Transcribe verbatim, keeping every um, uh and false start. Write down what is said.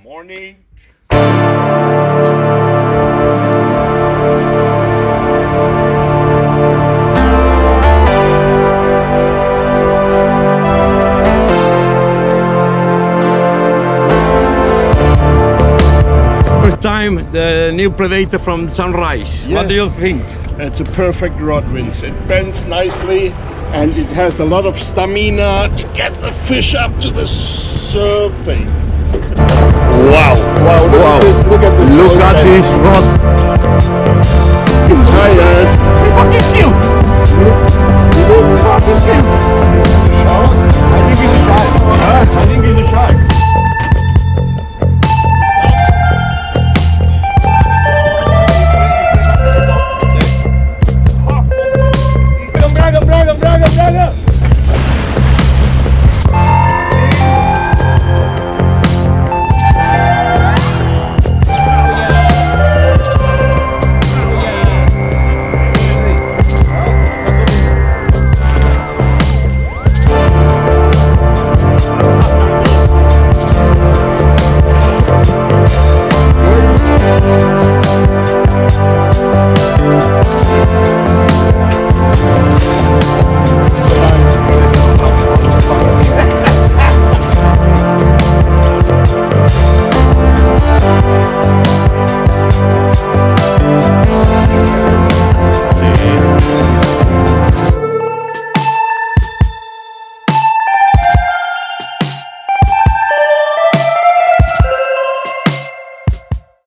Morning. First time the new predator from Sunrise. Yes. What do you think? It's a perfect rod, Vince. It bends nicely and it has a lot of stamina to get the fish up to the surface. Wow! Wow, look Wow. at this, look at this. Look at this rod! Tired. It's fucking cute!